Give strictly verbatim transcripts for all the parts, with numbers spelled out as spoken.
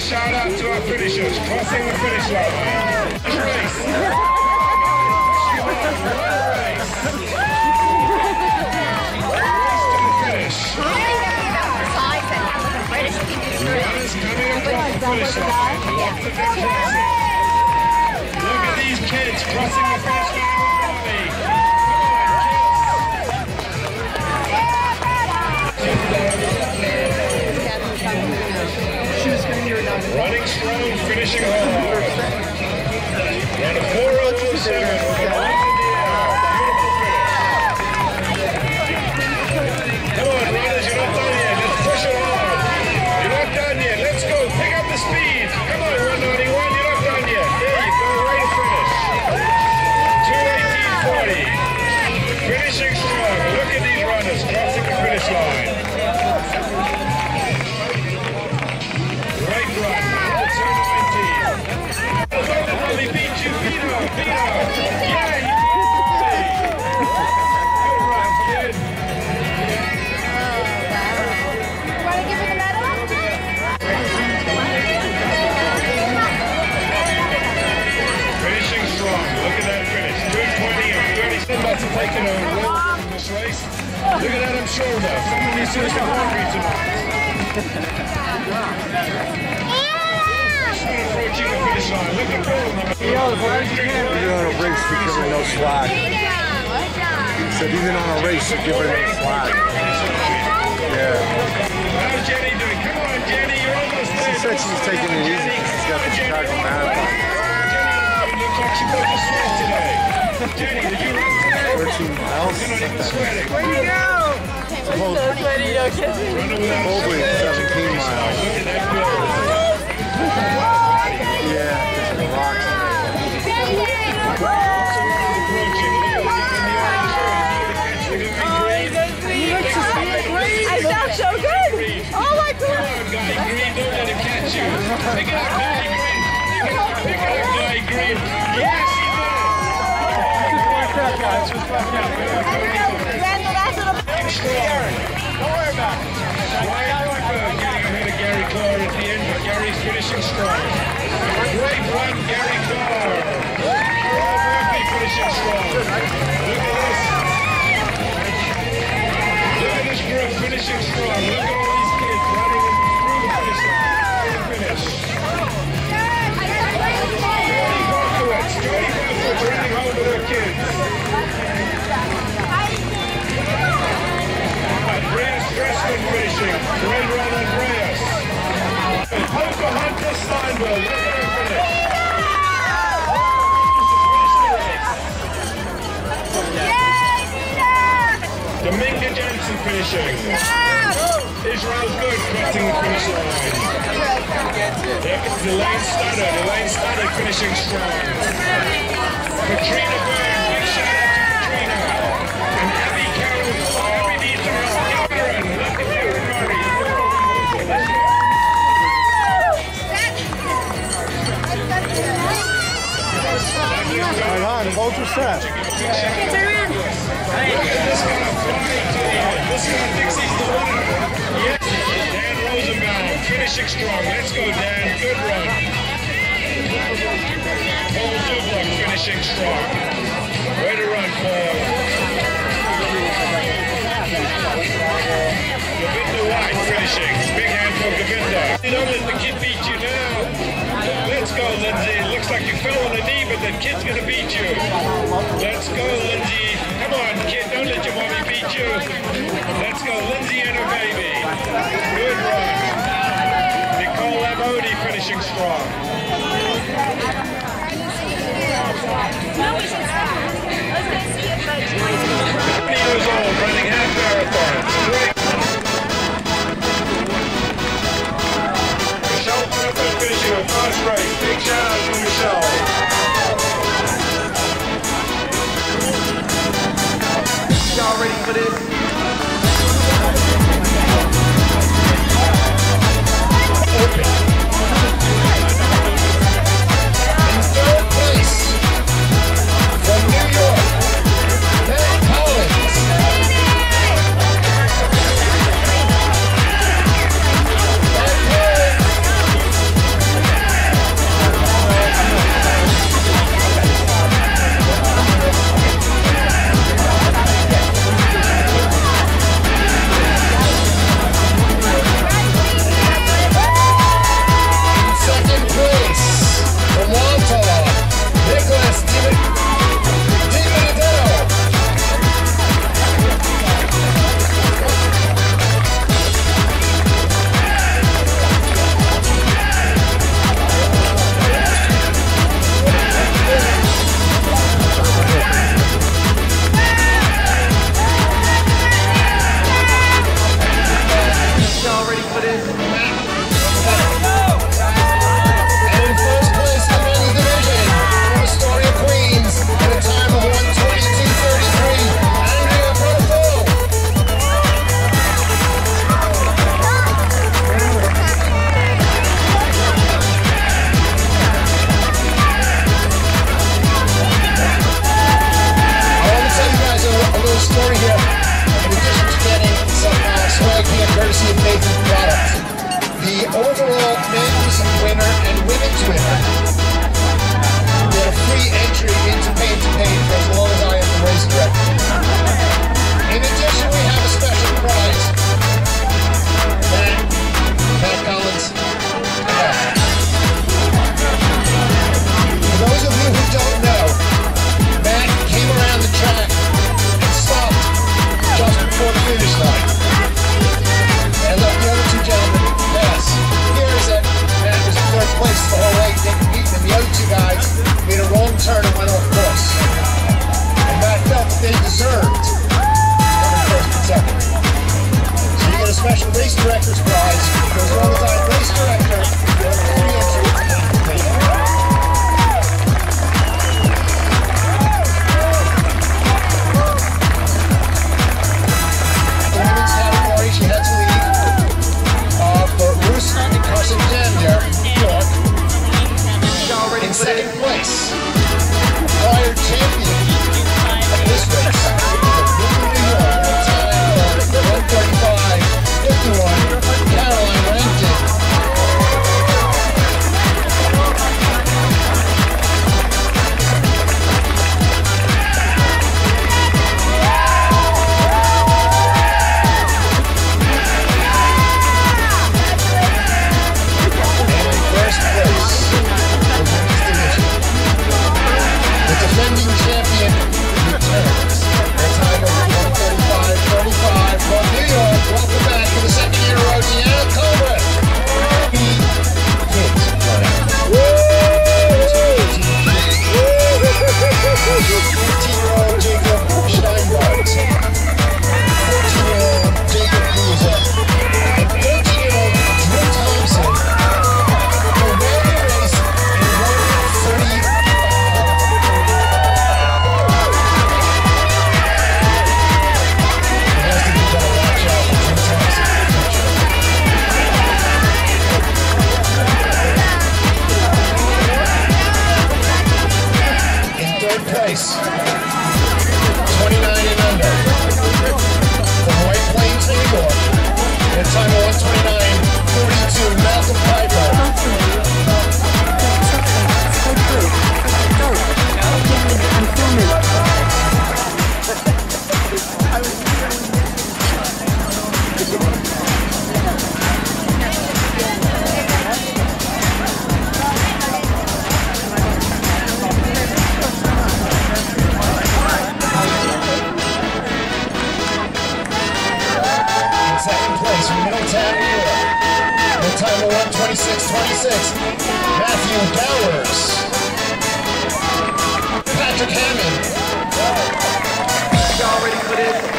shout out to our finishers crossing the finish line. Race. Race. Race to the finish. Runners coming across the finish line. Look at these kids crossing the finish line with me. Running strong, finishing hard. And a four oh seven with a one in the air. Come on, runners, you're not done yet. Let's push it hard. You're not done yet. Let's go. Pick up the speed. Come on, one ninety-one. You're not done yet. There you go. Way to finish. two eighteen forty. Finishing strong. Look at these runners crossing the finish line. Great run. He beat you, beat her, beat her. Yeah, you did. Good run, kid. You want to give her the medal? Finishing strong. Look at that finish. two twenty and thirty-seven. That's taking a roll in this race. Look at Adam's shoulder. Someone needs to do some laundry tonight. Approaching the finish line. Look at gold. You're on a race to give her no slack. He said even on a race to give her no slack. Yeah. How's Jenny doing? Come on, Jenny, you're almost there. She said she's taking it easy because she's got the Chicago Marathon. Jenny looks like she broke a sweat today. Jenny, did you run today? thirteen miles. You're not even sweating. Where'd you go? Supposed, so sweaty, don't kiss me. supposedly seventeen miles. Look at that glow. Yeah, just the rocks. I sound so good. Oh my God. Guy Green, don't let him catch you. Pick it up, Guy Green. Pick it up, Guy Green. Yes, he did. Just watch that, guys. Just watch out. Don't worry about it. Ryan Whitberg getting ahead of Gary Clark at the end, but Gary's finishing strong. Great run, Gary Clark. Paul Murphy finishing strong. Look at this. Look at this group finishing strong. Look at all these kids running through the finish line. Finish. Jody Barkowitz. Jody Barkowitz running home with her kids. Andreas Dressman finishing. Great run, Andreas. Pocahontas Steinberg. Look at her finish. Dominga Jensen finishing. Israel's good, crossing the finish line. Yep, Elaine Studdard. Elaine Studdard finishing strong. Katrina Byrne. Big shout out to Katrina. And Abby Carroll. Abby needs her help. Karen, look at you, Rory. Right on, both are set. Look at this guy flying to the end. This guy thinks he's the winner. Yes. Dan Rosenbaum finishing strong. Let's go, Dan. Good run. Paul Dubrock finishing strong. Way to run, Paul. Govinda White finishing. Big hand for Govinda. You don't let the kid beat you now. Let's go, Lindsay. It looks like you fell on a knee, but that kid's going to beat you. Let's go, Lindsay. Come on, kid. Don't let your mommy beat you. Let's go, Lindsay and her baby. Good run. Nicole Lamodi finishing strong. twenty years old, running half marathons. Great. Michelle Griffin finishing a first race. Big shout out to Michelle. Y'all ready for this? In third place, bronze winner get a free entry into Paine to Paine for as long as I am the race director. In addition, we have a special prize. Matt, Matt Collins. Yeah. For those of you who don't know, Matt came around the track and stopped just before the finish line and let the other two gentlemen pass. Here is that Matt was in third place the whole way, didn't beat them. The other two guys made a wrong turn and went off course. And Matt felt that they deserved coming first and second. So you get a special race director's prize. For as long as I'm race director, you have a free entry to Paine to Paine. She had to leave uh, for Ruth and Carson Jamier, New York, in second place. Prior champion of this race, New York, at a time of one thirty-five fifty-one, Caroline Rankin. Defending champion returns. A time of one thirty-five thirty-five from New York. Welcome back for the second year in a row, Deanna Colbert. fifteen-year-old Jacob Steinbart. fourteen-year-old Jacob Guza. And thirteen-year-old Drew Thompson. Who ran the race in one thirty. Place twenty-nine and under from White Plains, New York, at a time of one twenty-nine forty-two, Malcolm Piper. Time of one twenty-six twenty-six, Matthew Gowers, Patrick Hammond. Already put in.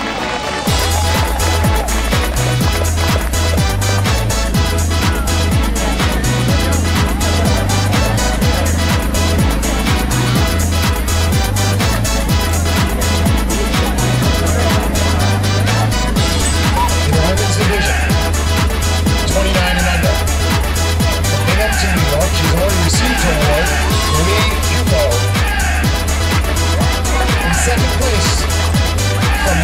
In the women's division, twenty-nine and under. To New York, she's already received her award, Lee Hugo. In second place, from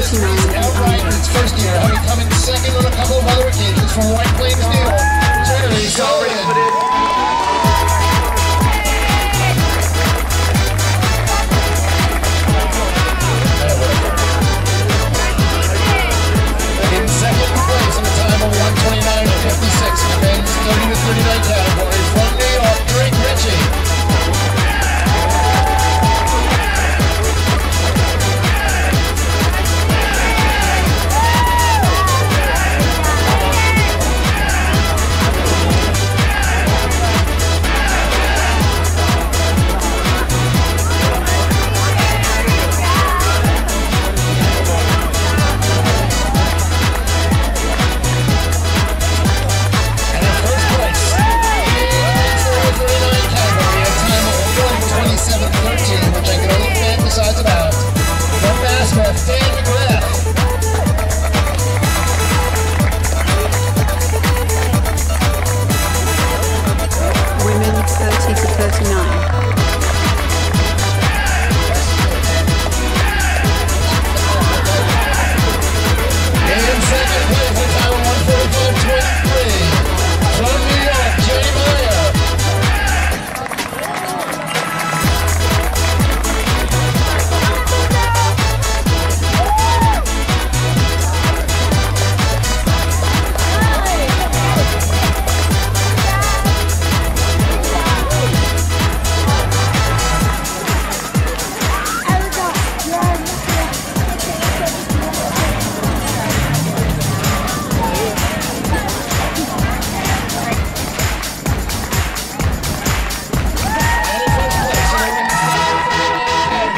thirty-nine. Outright in its first year, having come in second on a couple of other occasions from White Plains, New York. Jerry Sullivan. In second place in a time of one twenty-nine fifty-six in the men's thirty to thirty-nine category from New York, Drake Ritchie.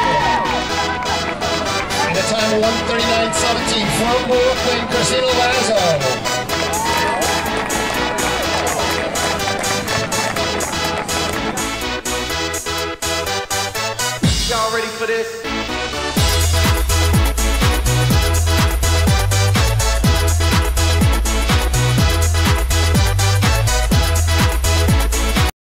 one thirty-nine seventeen from Brooklyn, Christina Lazo.